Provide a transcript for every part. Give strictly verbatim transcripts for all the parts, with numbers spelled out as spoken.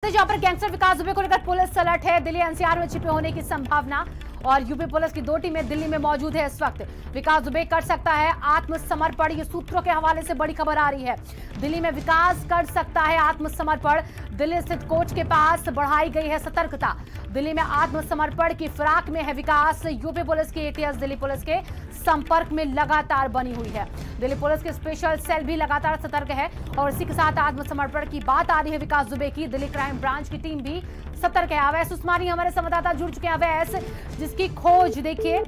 है जहां पर गैंगस्टर विकास दुबे को लेकर पुलिस अलर्ट है। दिल्ली एनसीआर में छिपे होने की संभावना और यूपी पुलिस की दो टीमें दिल्ली में मौजूद है इस वक्त। विकास दुबे कर सकता है आत्मसमर्पण, ये सूत्रों के हवाले से बड़ी खबर आ रही है। दिल्ली में विकास कर सकता है आत्मसमर्पण, दिल्ली स्थित कोच के पास बढ़ाई गई है सतर्कता। दिल्ली में आत्मसमर्पण की फिराक में है विकास। यूपी पुलिस की एटीएस दिल्ली पुलिस के संपर्क में लगातार बनी हुई है। दिल्ली पुलिस की स्पेशल सेल भी लगातार सतर्क है और इसी के साथ आत्मसमर्पण की बात आ रही है विकास दुबे की। दिल्ली क्राइम ब्रांच की टीम भी सतर्क है। अवैस उस्मानी हमारे संवाददाता जुड़ चुके हैं। अवैस, जिसकी खोज देखिए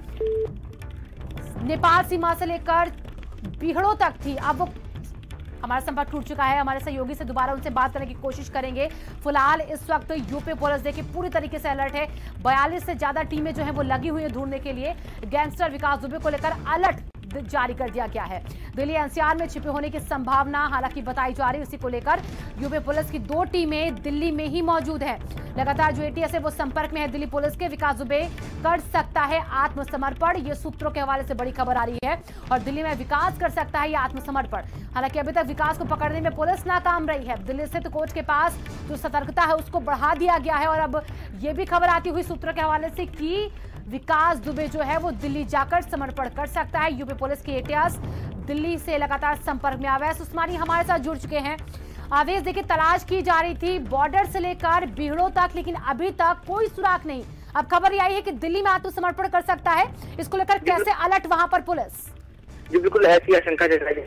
नेपाल सीमा से लेकर बीहड़ों तक थी, अब वो हमारा संपर्क टूट चुका है। हमारे सहयोगी से दोबारा उनसे बात करने की कोशिश करेंगे। फिलहाल इस वक्त यूपी पुलिस देखिए पूरी तरीके से अलर्ट है। बयालीस से ज्यादा टीमें जो है वो लगी हुई है ढूंढने के लिए। गैंगस्टर विकास दुबे को लेकर अलर्ट जारी कर दिया गया है। दिल्ली एनसीआर में छिपे होने की संभावना हालांकि बताई जा रही है। इसी को लेकर यूपी पुलिस की दो टीमें दिल्ली में ही मौजूद है। लगातार जो एटीएस है वो संपर्क में है दिल्ली पुलिस के। विकास दुबे कर सकता है आत्मसमर्पण, ये सूत्रों के हवाले से बड़ी खबर आ रही है। और दिल्ली में विकास कर सकता है ये आत्मसमर्पण। हालांकि अभी तक विकास को पकड़ने में पुलिस नाकाम रही है। दिल्ली स्थित कोच के पास जो सतर्कता है उसको बढ़ा दिया गया है। और अब ये भी खबर आती हुई सूत्रों के हवाले से कि विकास दुबे जो है वो दिल्ली जाकर समर्पण कर सकता है। यूपी पुलिस की एटीएस दिल्ली से लगातार संपर्क में। अवैस उस्मानी हमारे साथ जुड़ चुके हैं। अवैस, देखिए तलाश की जा रही थी बॉर्डर से लेकर बीहड़ों तक, लेकिन अभी तक कोई सुराग नहीं। अब खबर यह आई है कि दिल्ली में आत्मसमर्पण कर सकता है। इसको लेकर कैसे अलर्ट वहां पर पुलिस? जी बिल्कुल, ऐसी आशंका जताई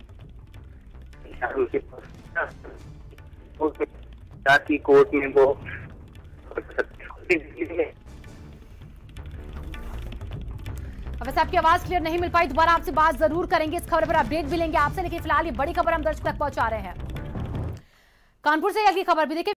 की कोर्ट में वो वैसे आपकी आवाज क्लियर नहीं मिल पाई, दोबारा आपसे बात जरूर करेंगे। इस खबर पर अपडेट भी लेंगे आपसे, लेकिन फिलहाल ये बड़ी खबर हम दर्शकों तक पहुंचा रहे हैं। कानपुर से अगली खबर भी देखिए।